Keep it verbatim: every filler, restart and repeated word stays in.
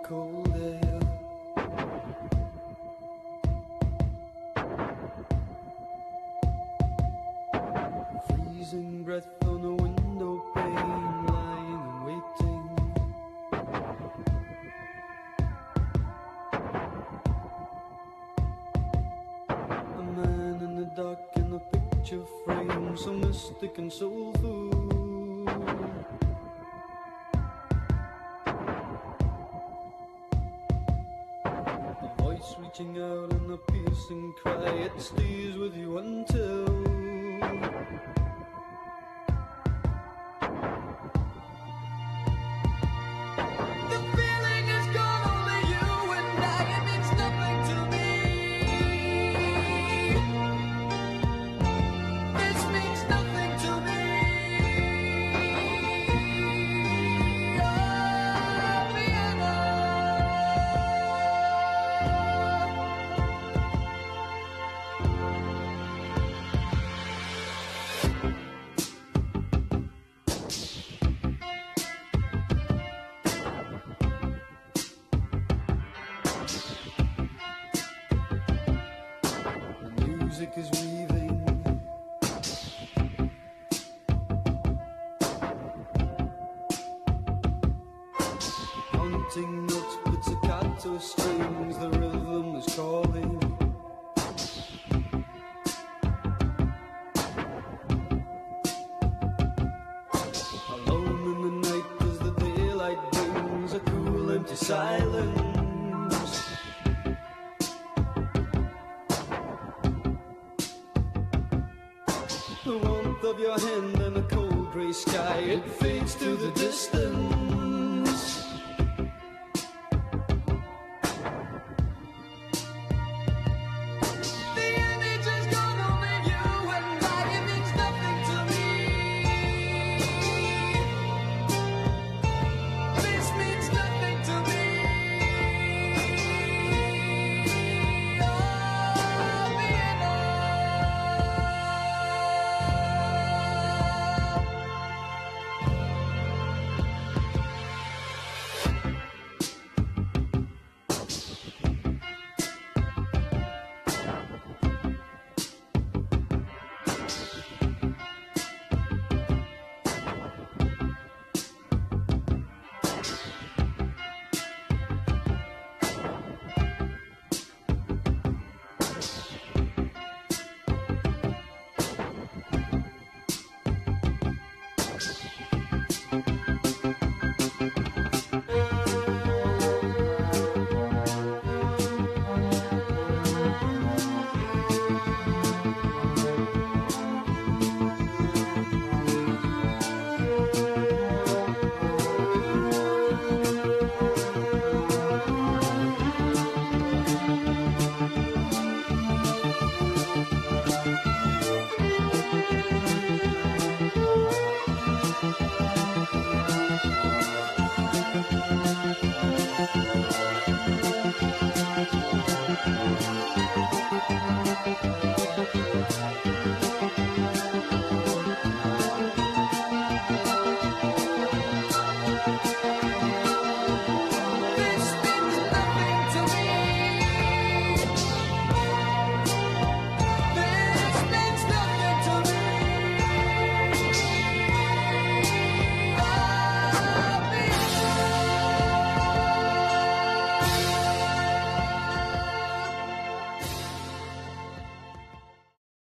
cold air. Freezing breath on a window pane, lying and waiting. A man in the dark in a picture frame, so mystic and soulful. A voice reaching out in a piercing cry, it stays with you until music is weaving. Haunting notes, pizzicato strings, the rhythm is calling. Alone in the night as the daylight brings a cool empty silence. The warmth of your hand and a cold grey sky, it fades to the distance.